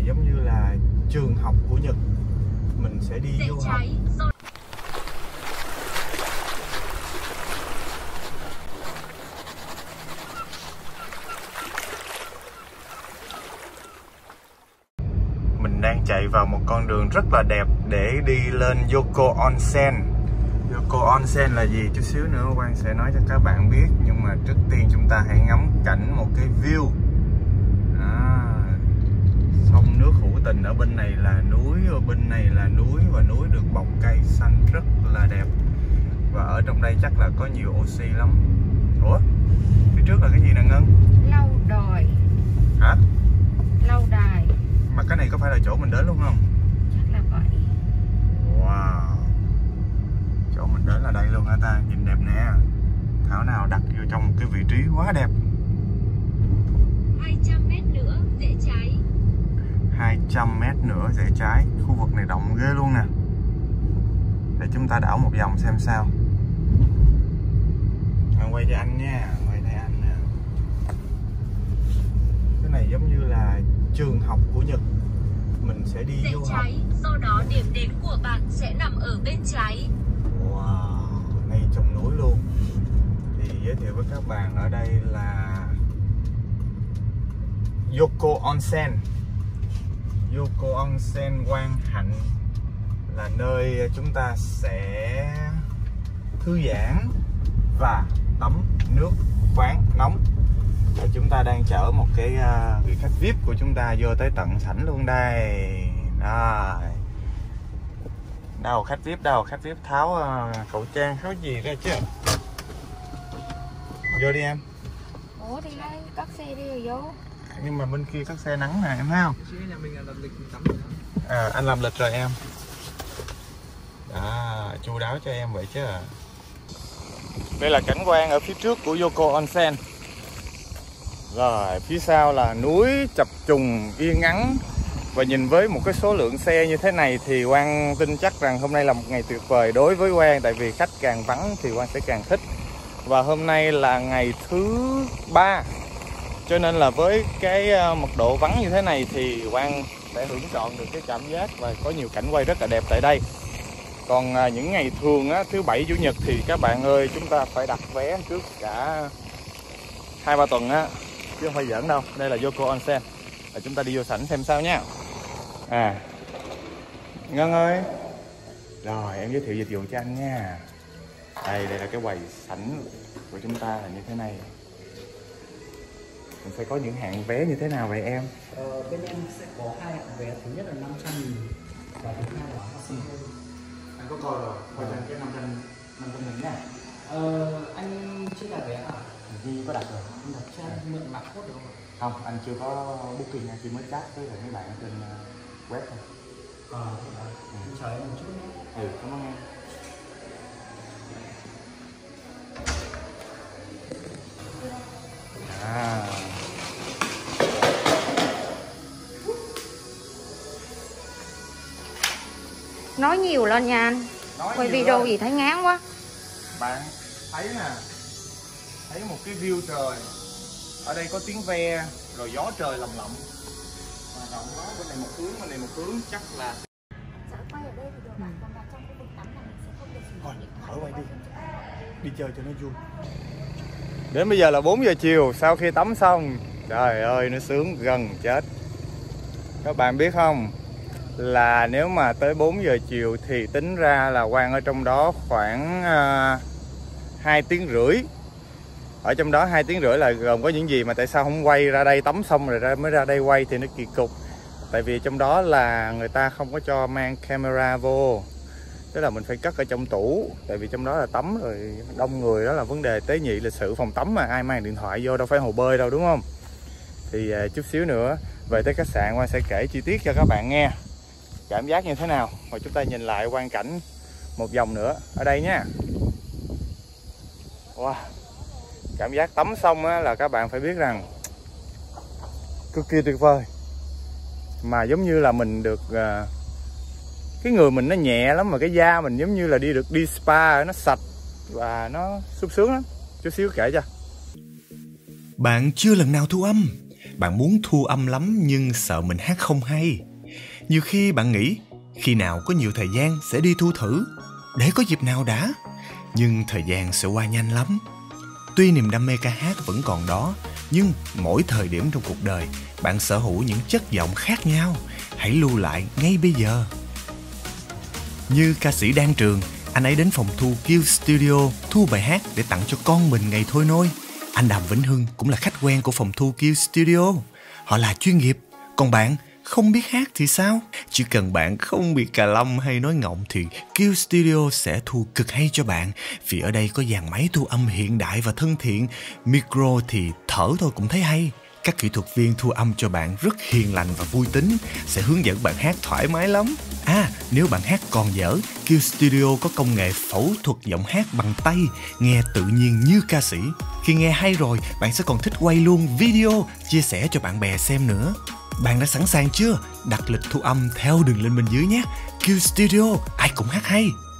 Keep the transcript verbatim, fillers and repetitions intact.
này giống như là trường học của Nhật. Mình sẽ đi du học. Mình đang chạy vào một con đường rất là đẹp để đi lên Yoko Onsen. Yoko Onsen là gì? Chút xíu nữa Quang sẽ nói cho các bạn biết. Nhưng mà trước tiên chúng ta hãy ngắm cảnh một cái view. À, sông nước hữu tình, ở bên này là núi, ở bên này là núi, và núi được bọc cây xanh rất là đẹp. Và ở trong đây chắc là có nhiều oxy lắm. Ủa? Phía trước là cái gì nè Ngân? Lâu đài. Hả? Lâu đài. Mà cái này có phải là chỗ mình đến luôn không? Chắc là vậy. Wow, chỗ mình đến là đây luôn hả ta? Nhìn đẹp nè. Thảo nào đặt vô trong một cái vị trí quá đẹp. hai trăm mét nữa rẽ trái. hai trăm mét nữa rẽ trái. Khu vực này rộng ghê luôn nè. Để chúng ta đảo một vòng xem sao. Anh quay cho anh nha, quay thấy anh nè. Cái này giống như là trường học của Nhật. Mình sẽ đi rẽ du học. trái, sau đó điểm đến của bạn sẽ nằm ở bên trái. Wow, ngay trong núi luôn. Thì giới thiệu với các bạn, ở đây là Yoko Onsen. Yoko Onsen Quang Hạnh là nơi chúng ta sẽ thư giãn và tắm nước khoáng nóng. Và chúng ta đang chở một cái uh, vị khách vi ai pi của chúng ta vô tới tận sảnh luôn đây. Đó. Đâu khách vi ai pi đâu, khách vi ai pi tháo uh, khẩu trang tháo gì ra chứ. Vô đi em. Ủa thì đây cắt xe đi rồi vô. Nhưng mà bên kia các xe nắng nè em thấy không? Nhà mình là làm lịch tắm. À, anh làm lịch rồi em. À, chu đáo cho em vậy chứ. Đây là cảnh quan ở phía trước của Yoko Onsen. Rồi phía sau là núi chập trùng yên ắng. Và nhìn với một cái số lượng xe như thế này thì Quang tin chắc rằng hôm nay là một ngày tuyệt vời đối với Quang. Tại vì khách càng vắng thì Quang sẽ càng thích. Và hôm nay là ngày thứ ba, cho nên là với cái mật độ vắng như thế này thì Quang sẽ hưởng trọn được cái cảm giác và có nhiều cảnh quay rất là đẹp tại đây. Còn những ngày thường á, thứ bảy chủ nhật thì các bạn ơi, chúng ta phải đặt vé trước cả hai ba tuần á, chứ không phải giỡn đâu. Đây là Yoko Onsen. Và chúng ta đi vô sảnh xem sao nha. À, Ngân ơi. Rồi em giới thiệu dịch vụ cho anh nha. Đây, đây là cái quầy sảnh của chúng ta là như thế này. Mình sẽ có những hạng vé như thế nào vậy em? Ờ, bên em sẽ có hai hạng vé, thứ nhất là năm trăm nghìn và thứ hai là hai trăm nghìn. Anh có coi rồi, coi trên cái năm trăm nghìn nha. Ờ, anh chưa đặt vé à? Di có đặt rồi. Anh đặt cho anh mượn mã code được không? Không, anh chưa có booking, anh chỉ mới chat với mấy bạn ở trên web thôi. Ờ, à, ừ. Anh chờ em một chút nhé. Ừ, cảm ơn em. À. Nói nhiều lên nha anh. Nói quay nhiều video lên. gì thấy ngán quá. Bạn thấy nè, thấy một cái view trời. Ở đây có tiếng ve, rồi gió trời lầm lậm. Mà rộng quá, bên này một hướng, bên này một hướng, chắc là Quay ở đây thì được, còn vào trong khu vực tắm là mình sẽ không được sử thôi, dụng điện thoại. khỏi quay đi. Đi chơi cho nó vui. Đến bây giờ là bốn giờ chiều, sau khi tắm xong, trời ơi nó sướng gần chết. Các bạn biết không, là nếu mà tới bốn giờ chiều thì tính ra là Quang ở trong đó khoảng uh, hai tiếng rưỡi. Ở trong đó hai tiếng rưỡi là gồm có những gì mà tại sao không quay ra đây tắm xong rồi ra mới ra đây quay thì nó kỳ cục. Tại vì trong đó là người ta không có cho mang camera vô. Tức là mình phải cất ở trong tủ. Tại vì trong đó là tắm rồi đông người, đó là vấn đề tế nhị lịch sự phòng tắm mà ai mang điện thoại vô đâu phải hồ bơi đâu, đúng không? Thì uh, chút xíu nữa về tới khách sạn Quang sẽ kể chi tiết cho các bạn nghe cảm giác như thế nào. Rồi chúng ta nhìn lại quang cảnh một vòng nữa ở đây nha. Wow, cảm giác tắm xong á, là các bạn phải biết rằng cực kỳ tuyệt vời. Mà giống như là mình được uh, cái người mình nó nhẹ lắm, mà cái da mình giống như là đi được đi spa, nó sạch và nó sung sướng lắm. Chút xíu kể cho. Bạn chưa lần nào thu âm? bạn muốn thu âm lắm nhưng sợ mình hát không hay. Nhiều khi bạn nghĩ khi nào có nhiều thời gian sẽ đi thu thử, để có dịp nào đã. Nhưng thời gian sẽ qua nhanh lắm. Tuy niềm đam mê ca hát vẫn còn đó, nhưng mỗi thời điểm trong cuộc đời bạn sở hữu những chất giọng khác nhau. Hãy lưu lại ngay bây giờ. Như ca sĩ Đan Trường, anh ấy đến phòng thu Q Studio thu bài hát để tặng cho con mình ngày thôi nôi. Anh Đàm Vĩnh Hưng cũng là khách quen của phòng thu Q Studio. Họ là chuyên nghiệp. Còn bạn không biết hát thì sao? Chỉ cần bạn không bị cà lâm hay nói ngọng thì Q Studio sẽ thu cực hay cho bạn. Vì ở đây có dàn máy thu âm hiện đại và thân thiện. Micro thì thở thôi cũng thấy hay. Các kỹ thuật viên thu âm cho bạn rất hiền lành và vui tính, sẽ hướng dẫn bạn hát thoải mái lắm. À, nếu bạn hát còn dở, Q Studio có công nghệ phẫu thuật giọng hát bằng tay, nghe tự nhiên như ca sĩ. Khi nghe hay rồi, bạn sẽ còn thích quay luôn video, chia sẻ cho bạn bè xem nữa. Bạn đã sẵn sàng chưa? Đặt lịch thu âm theo đường link bên dưới nhé. Q Studio, ai cũng hát hay.